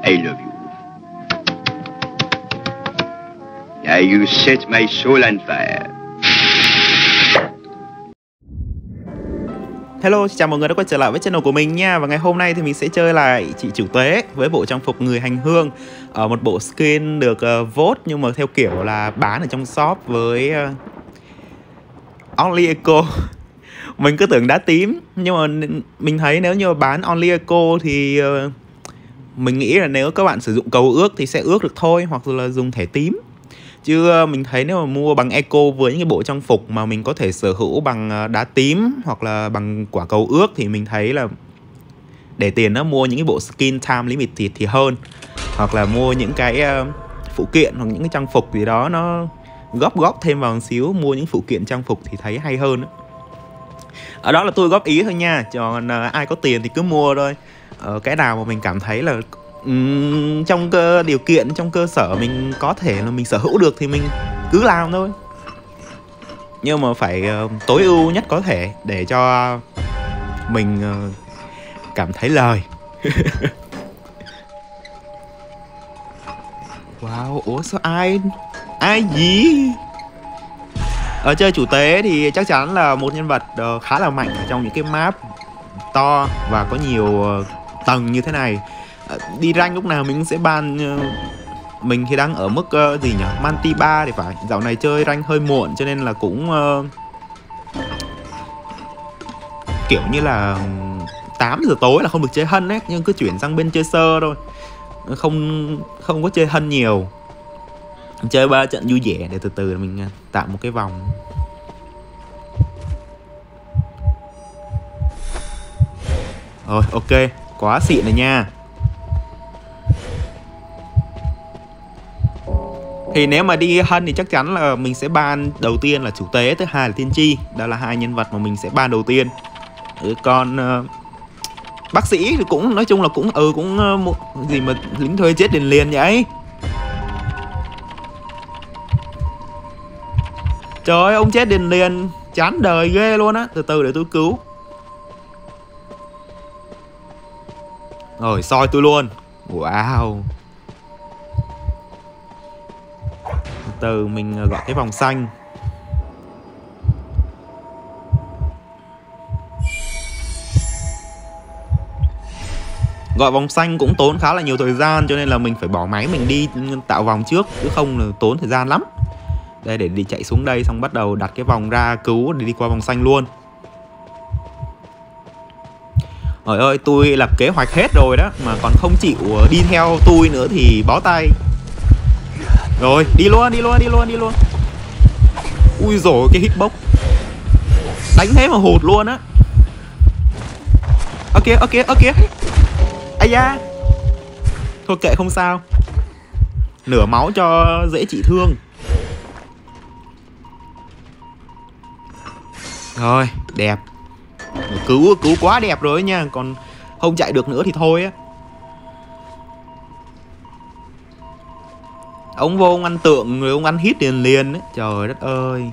I love you. You set my soul on fire. Hello, chào mọi người đã quay trở lại với channel của mình nha. Và ngày hôm nay thì mình sẽ chơi lại chị chủ tế với bộ trang phục người hành hương. Một bộ skin được vote nhưng mà theo kiểu là bán ở trong shop với Only Eco. Mình cứ tưởng đá tím, nhưng mà mình thấy nếu như bán Only Eco thì mình nghĩ là nếu các bạn sử dụng cầu ước thì sẽ ước được thôi, hoặc là dùng thẻ tím. Chứ mình thấy nếu mà mua bằng Eco với những cái bộ trang phục mà mình có thể sở hữu bằng đá tím hoặc là bằng quả cầu ước thì mình thấy là để tiền nó mua những cái bộ skin time limited thì hơn. Hoặc là mua những cái phụ kiện hoặc những cái trang phục gì đó nó góp thêm vào một xíu, mua những phụ kiện trang phục thì thấy hay hơn đó. Ở đó là tôi góp ý thôi nha, còn ai có tiền thì cứ mua thôi. Cái nào mà mình cảm thấy là trong điều kiện, trong cơ sở mình có thể là mình sở hữu được thì mình cứ làm thôi. Nhưng mà phải tối ưu nhất có thể để cho mình cảm thấy lời. Wow, ủa sao ai gì? Ở chơi chủ tế thì chắc chắn là một nhân vật khá là mạnh ở trong những cái map to và có nhiều tầng như thế này. Đi rank lúc nào mình sẽ ban. Mình thì đang ở mức gì nhỉ? Manti 3 thì phải. Dạo này chơi rank hơi muộn cho nên là cũng kiểu như là 8 giờ tối là không được chơi hân ấy, nhưng cứ chuyển sang bên chơi sơ thôi. Không có chơi hân nhiều. Chơi 3 trận vui vẻ để từ từ mình tạo một cái vòng. Rồi, ok, quá xịn rồi nha. Thì nếu mà đi hân thì chắc chắn là mình sẽ ban đầu tiên là chủ tế, thứ hai là tiên tri. Đó là hai nhân vật mà mình sẽ ban đầu tiên. Còn bác sĩ thì cũng nói chung là cũng gì mà lính thuê chết liền vậy. Trời ơi, ông chết liền chán đời ghê luôn á. Từ từ để tôi cứu. Rồi soi tôi luôn. Wow. Từ mình gọi cái vòng xanh. Gọi vòng xanh cũng tốn khá là nhiều thời gian, cho nên là mình phải bỏ máy mình đi tạo vòng trước, chứ không là tốn thời gian lắm. Đây, để đi chạy xuống đây xong bắt đầu đặt cái vòng ra cứu để đi qua vòng xanh luôn. Trời ơi, tôi lập kế hoạch hết rồi đó mà còn không chịu đi theo tôi nữa thì bó tay. Rồi, đi luôn. Ui dồi, cái hitbox đánh thế mà hụt luôn á. Ok. Ây da. Thôi kệ, không sao. Nửa máu cho dễ trị thương. Rồi, đẹp. Cứu quá đẹp rồi nha. Còn không chạy được nữa thì thôi á. Ông vô ông ăn tượng rồi ông ăn hit liền ấy. Trời đất ơi.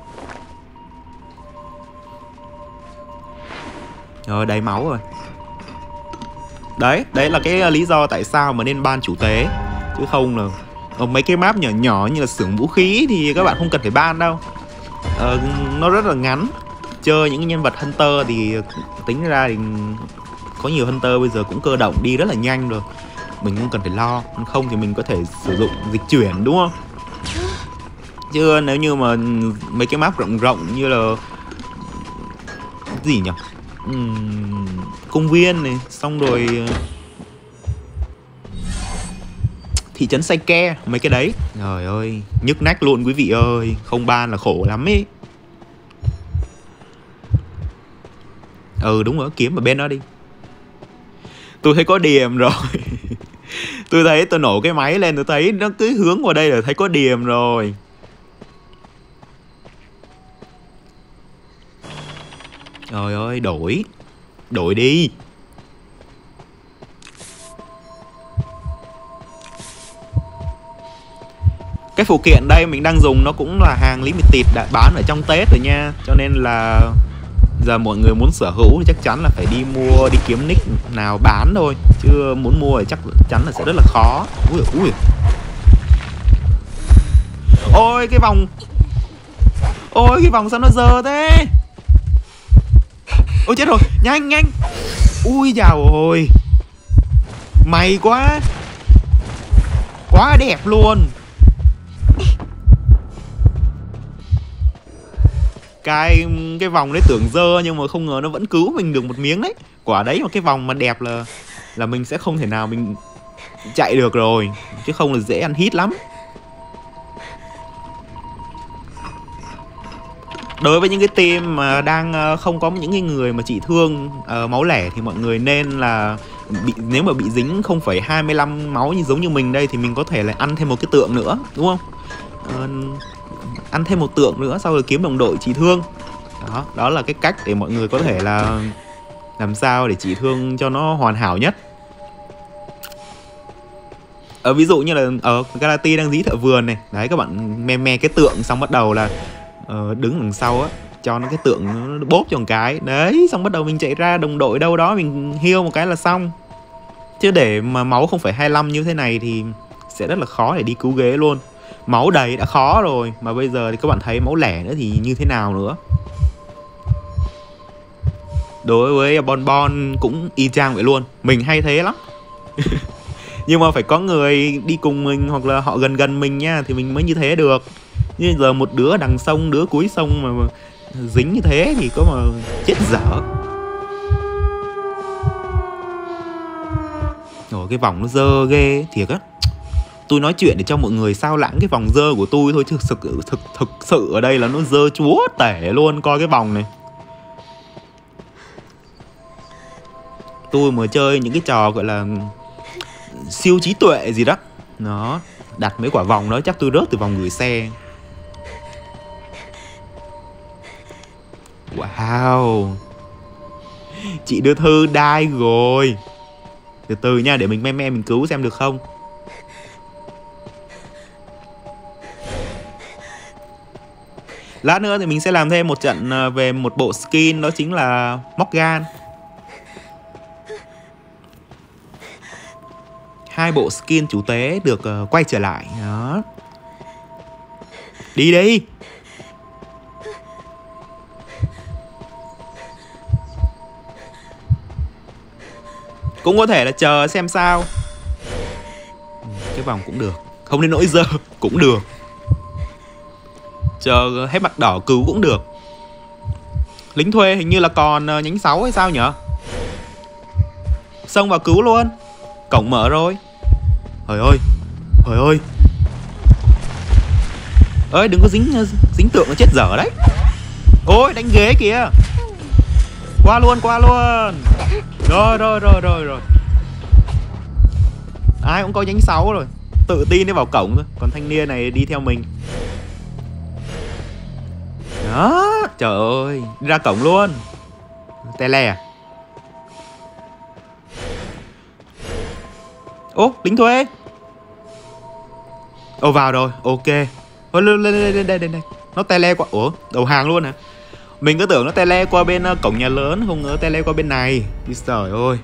Rồi, đầy máu rồi. Đấy là cái lý do tại sao mà nên ban chủ tế. Chứ không là mấy cái map nhỏ như là xưởng vũ khí thì các bạn không cần phải ban đâu. Nó rất là ngắn. Chơi những nhân vật Hunter thì tính ra thì có nhiều Hunter bây giờ cũng cơ động đi rất là nhanh rồi. Mình không cần phải lo. Không thì mình có thể sử dụng dịch chuyển, đúng không? Chứ nếu như mà mấy cái map rộng như là gì nhỉ? Công viên này, xong rồi thị trấn Saike, mấy cái đấy. Trời ơi, nhức nách luôn quý vị ơi. Không ban là khổ lắm ý. Đúng rồi, kiếm ở bên đó đi. Tôi thấy có điểm rồi. Tôi thấy tôi nổ cái máy lên, tôi thấy nó cứ hướng vào đây là thấy có điểm rồi. Trời ơi, đổi đi. Cái phụ kiện đây mình đang dùng nó cũng là hàng limited đã bán ở trong Tết rồi nha. Cho nên là Giờ mọi người muốn sở hữu thì chắc chắn là phải đi mua, đi kiếm nick nào bán thôi. Chứ muốn mua thì chắc chắn là sẽ rất là khó. Ui. Ôi cái vòng. Ôi cái vòng sao nó dơ thế. Ôi chết rồi, nhanh. Ui dào ôi. May quá. Quá đẹp luôn. Cái vòng đấy tưởng dơ nhưng mà không ngờ nó vẫn cứu mình được một miếng đấy. Quả đấy mà cái vòng mà đẹp là mình sẽ không thể nào mình chạy được rồi. Chứ không là dễ ăn hit lắm. Đối với những cái team mà đang không có những cái người mà trị thương máu lẻ thì mọi người nên là nếu mà bị dính 0,25 máu như giống như mình đây thì mình có thể là ăn thêm một cái tượng nữa, đúng không? Ăn thêm một tượng nữa sau rồi kiếm đồng đội trị thương. Đó là cái cách để mọi người có thể là làm sao để trị thương cho nó hoàn hảo nhất. Ví dụ như là ở Galati đang dí thợ vườn này. Đấy các bạn me cái tượng xong bắt đầu là đứng đằng sau á, cho nó cái tượng nó bóp cho một cái. Đấy, xong bắt đầu mình chạy ra đồng đội đâu đó mình heal một cái là xong. Chứ để mà máu 0,25 như thế này thì sẽ rất là khó để đi cứu ghế luôn. Máu đầy đã khó rồi mà bây giờ thì các bạn thấy máu lẻ nữa thì như thế nào nữa. Đối với Bon cũng y chang vậy luôn. Mình hay thế lắm. Nhưng mà phải có người đi cùng mình hoặc là họ gần mình nha thì mình mới như thế được. Như giờ một đứa đằng sông, đứa cuối sông mà dính như thế thì có mà chết dở. Rồi cái vòng nó dơ ghê thiệt á. Tôi nói chuyện để cho mọi người sao lãng cái vòng dơ của tôi thôi. Chứ thực sự ở đây là nó dơ chúa tể luôn. Coi cái vòng này. Tôi mà chơi những cái trò gọi là siêu trí tuệ gì đó. Nó đặt mấy quả vòng đó chắc tôi rớt từ vòng gửi xe. Wow. Chị đưa thư đai rồi. Từ từ nha, để mình mình cứu xem được không. Lát nữa thì mình sẽ làm thêm một trận về một bộ skin. Đó chính là Morgan. 2 bộ skin chủ tế được quay trở lại. Đó. Đi. Cũng có thể là chờ xem sao. Cái vòng cũng được. Không đến nỗi dơ cũng được. Chờ hết mặt đỏ cứu cũng được. Lính thuê hình như là còn nhánh 6 hay sao nhở. Xông vào cứu luôn. Cổng mở rồi. Trời ơi. Ơi đừng có dính tượng nó chết dở đấy. Ôi đánh ghế kìa. Qua luôn. Rồi. Ai cũng có nhánh 6 rồi. Tự tin để vào cổng thôi. Còn thanh niên này đi theo mình. Đó. Trời ơi. Đi ra cổng luôn. Tele à. Ô lính thuê. Ô vào rồi. Ok. Ô, lên đây. Nó tele qua. Ủa đầu hàng luôn hả. Mình cứ tưởng nó tele qua bên cổng nhà lớn. Không ngờ tele qua bên này. Trời ơi.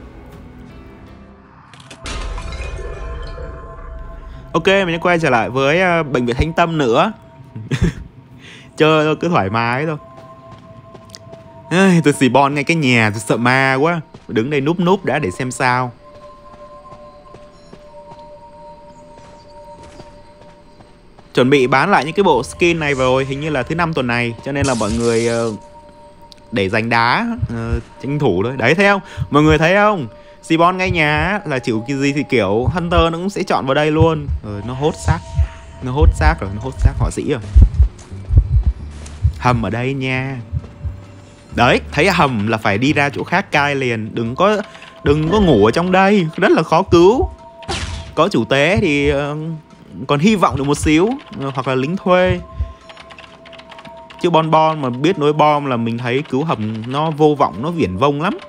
Ok mình sẽ quay trở lại với bệnh viện Thánh Tâm nữa. Chơi thôi cứ thoải mái thôi. Tôi xì bon ngay cái nhà. Tôi sợ ma quá. Đứng đây núp đã để xem sao. Chuẩn bị bán lại những cái bộ skin này rồi. Hình như là thứ 5 tuần này. Cho nên là mọi người để dành đá tranh thủ thôi. Đấy thấy không. Mọi người thấy không. Sibon ngay nhà là chịu cái gì thì kiểu Hunter nó cũng sẽ chọn vào đây luôn. Nó hốt xác. Nó hốt xác họa sĩ rồi. Hầm ở đây nha. Đấy thấy hầm là phải đi ra chỗ khác cai liền. Đừng có ngủ ở trong đây. Rất là khó cứu. Có chủ tế thì còn hy vọng được một xíu. Hoặc là lính thuê. Chứ Bon mà biết nối bom là mình thấy cứu hầm nó vô vọng, nó viển vông lắm.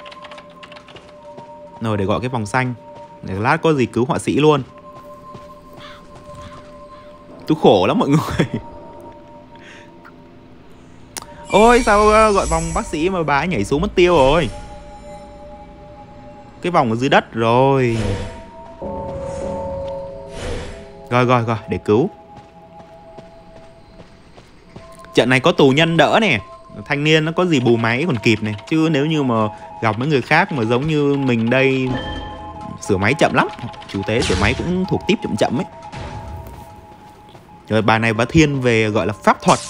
Rồi để gọi cái vòng xanh. Để lát có gì cứu họa sĩ luôn. Tôi khổ lắm mọi người. Ôi sao gọi vòng bác sĩ mà bà ấy nhảy xuống mất tiêu rồi. Cái vòng ở dưới đất rồi. Rồi để cứu. Trận này có tù nhân đỡ nè. Thanh niên nó có gì bù máy còn kịp này. Chứ nếu như mà gặp mấy người khác mà giống như mình đây, sửa máy chậm lắm. Chủ tế sửa máy cũng thuộc tiếp chậm ấy. Rồi bà này bà thiên về gọi là pháp thuật,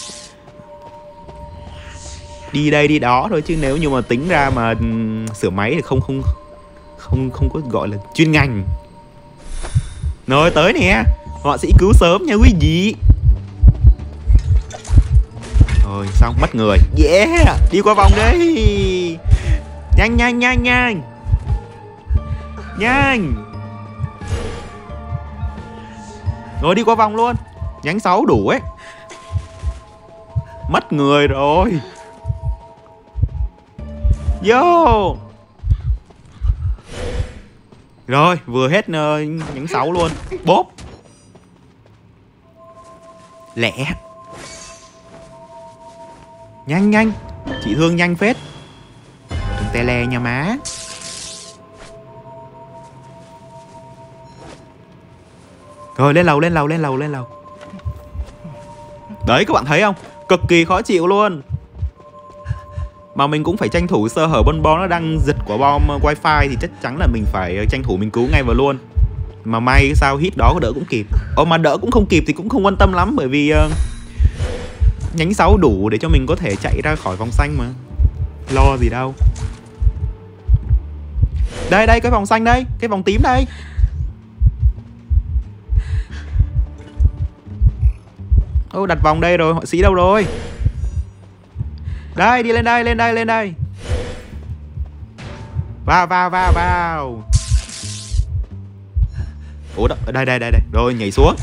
đi đây đi đó thôi, chứ nếu như mà tính ra mà sửa máy thì không có gọi là chuyên ngành. Rồi tới nè, họa sĩ cứu sớm nha quý vị. Rồi xong, mất người. Yeah, đi qua vòng đi. Nhanh. Rồi đi qua vòng luôn. Nhánh 6 đủ ấy. Mất người rồi. Vô. Rồi vừa hết nhánh 6 luôn. Bốp. Lẹ. Nhanh. Chị thương nhanh phết. Đừng tele nha má. Rồi lên lầu. Đấy các bạn thấy không? Cực kỳ khó chịu luôn. Mà mình cũng phải tranh thủ sơ hở bon nó đang giật quả bom wifi thì chắc chắn là mình phải tranh thủ mình cứu ngay vào luôn. Mà may sao hit đó đỡ cũng kịp. Mà đỡ cũng không kịp thì cũng không quan tâm lắm, bởi vì nhánh 6 đủ để cho mình có thể chạy ra khỏi vòng xanh mà. Lo gì đâu. Đây cái vòng xanh đây, cái vòng tím đây. Ô, đặt vòng đây rồi, họa sĩ đâu rồi? Đây, đi lên đây. Vào. Ủa đó, đây. Rồi nhảy xuống.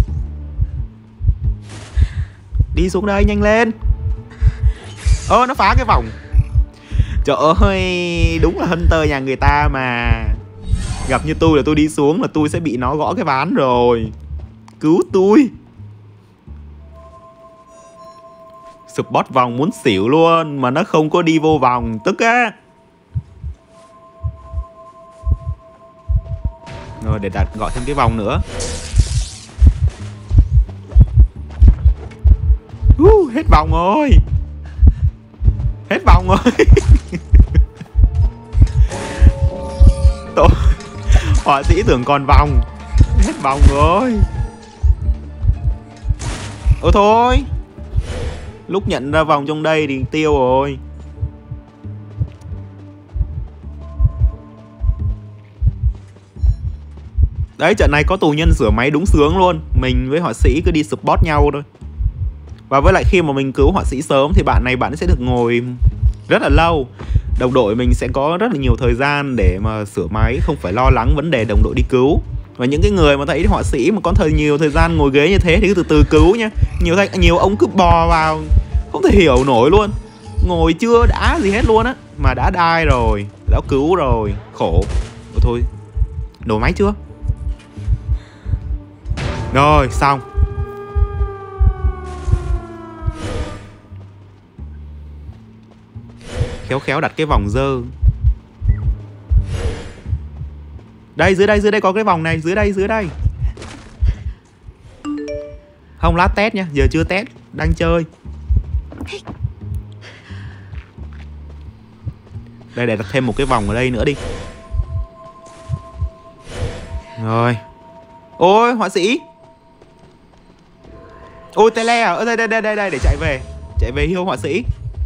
Đi xuống đây, nhanh lên. Nó phá cái vòng. Trời ơi, đúng là Hunter nhà người ta mà. Gặp như tôi là tôi đi xuống là tôi sẽ bị nó gõ cái ván rồi. Cứu tôi. Support vòng muốn xỉu luôn mà nó không có đi vô vòng, tức á. Rồi để đặt gọi thêm cái vòng nữa. Hết vòng rồi. Tôi họa sĩ tưởng còn vòng. Hết vòng rồi. Thôi, lúc nhận ra vòng trong đây thì tiêu rồi. Đấy, trận này có tù nhân sửa máy đúng sướng luôn. Mình với họa sĩ cứ đi support nhau thôi. Và với lại khi mà mình cứu họa sĩ sớm thì bạn sẽ được ngồi rất là lâu. Đồng đội mình sẽ có rất là nhiều thời gian để mà sửa máy, không phải lo lắng vấn đề đồng đội đi cứu. Và những cái người mà thấy họa sĩ mà có nhiều thời gian ngồi ghế như thế thì cứ từ từ cứu nhá. Nhiều ông cứ bò vào, không thể hiểu nổi luôn. Ngồi chưa đã gì hết luôn á, mà đã đai rồi, đã cứu rồi, khổ. Thôi, đổ máy chưa? Rồi, xong. Khéo đặt cái vòng dơ. Đây, dưới đây có cái vòng này, dưới đây. Không, lát test nha, giờ chưa test, đang chơi. Đây, để đặt thêm một cái vòng ở đây nữa đi. Rồi. Ôi, họa sĩ. Ôi, tele à? Đây, để chạy về hiêu họa sĩ.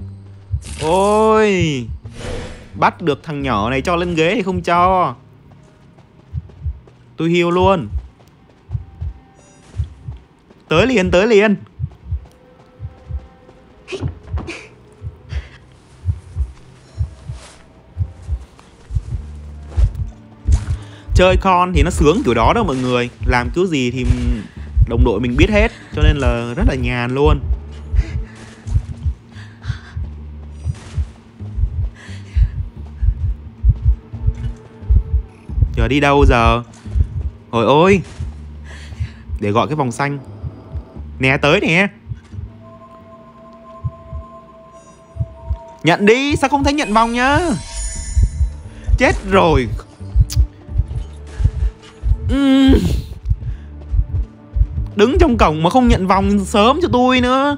Ôi, bắt được thằng nhỏ này cho lên ghế thì không cho. Tôi hiêu luôn. Tới liền. Chơi con thì nó sướng kiểu đó mọi người. Làm kiểu gì thì đồng đội mình biết hết, cho nên là rất là nhàn luôn. Giờ đi đâu giờ? Ôi ôi, để gọi cái vòng xanh. Nè, tới nè. Nhận đi, sao không thấy nhận vòng nhá. Chết rồi. Đứng trong cổng mà không nhận vòng sớm cho tôi nữa.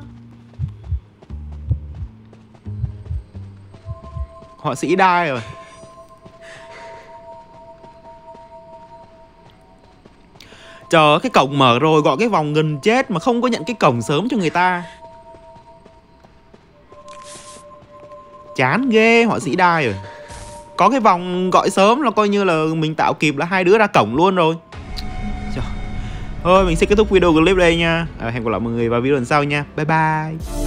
Họa sĩ đai rồi. Chờ cái cổng mở rồi, gọi cái vòng gần chết mà không có nhận cái cổng sớm cho người ta. Chán ghê, họa sĩ đai rồi. Có cái vòng gọi sớm là coi như là mình tạo kịp là hai đứa ra cổng luôn rồi. Thôi mình sẽ kết thúc video clip đây nha. Hẹn gặp lại mọi người vào video lần sau nha. Bye bye.